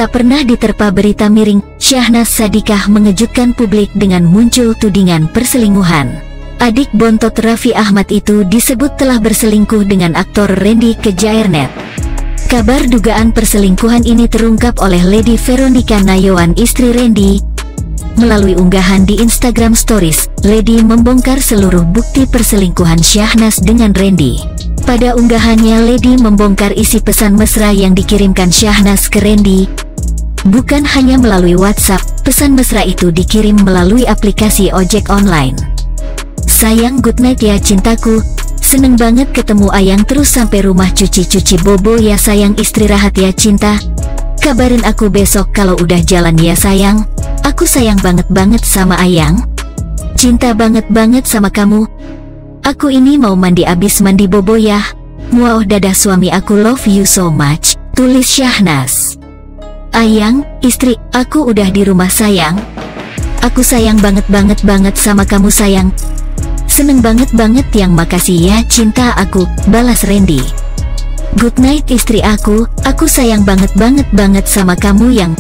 Tak pernah diterpa berita miring, Syahnas Sadiqah mengejutkan publik dengan muncul tudingan perselingkuhan. Adik bontot Raffi Ahmad itu disebut telah berselingkuh dengan aktor Randy ke Jairnet. Kabar dugaan perselingkuhan ini terungkap oleh Lady Veronica Nayawan, istri Randy. Melalui unggahan di Instagram Stories, Lady membongkar seluruh bukti perselingkuhan Syahnas dengan Randy. Pada unggahannya, Lady membongkar isi pesan mesra yang dikirimkan Syahnas ke Randy. Bukan hanya melalui WhatsApp, pesan mesra itu dikirim melalui aplikasi ojek online. "Sayang, good night ya cintaku. Seneng banget ketemu ayang, terus sampai rumah cuci-cuci bobo ya sayang, istirahat ya cinta. Kabarin aku besok kalau udah jalan ya sayang. Aku sayang banget sama ayang. Cinta banget sama kamu. Aku ini mau mandi abis mandi bobo ya. Wow, dadah suami aku, love you so much," tulis Syahnas. "Ayang, istri, aku udah di rumah sayang. Aku sayang banget sama kamu sayang. Seneng banget yang, makasih ya cinta aku," balas Randy. "Good night istri aku sayang banget sama kamu yang.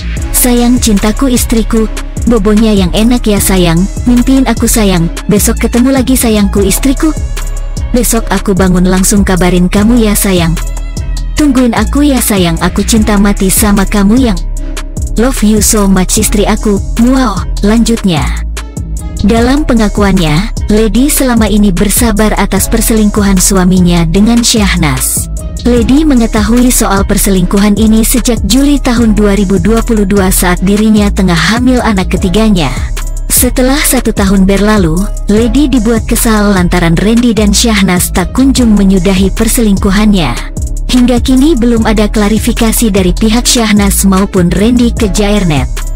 Sayang cintaku istriku, bobonya yang enak ya sayang, mimpiin aku sayang, besok ketemu lagi sayangku istriku. Besok aku bangun langsung kabarin kamu ya sayang. Tungguin aku ya sayang, aku cinta mati sama kamu yang. Love you so much istri aku." Wow, lanjutnya. Dalam pengakuannya, Lady selama ini bersabar atas perselingkuhan suaminya dengan Syahnas. Lady mengetahui soal perselingkuhan ini sejak Juli tahun 2022 saat dirinya tengah hamil anak ketiganya. Setelah 1 tahun berlalu, Lady dibuat kesal lantaran Randy dan Syahnas tak kunjung menyudahi perselingkuhannya. Hingga kini belum ada klarifikasi dari pihak Syahnas maupun Randy ke Jairnet.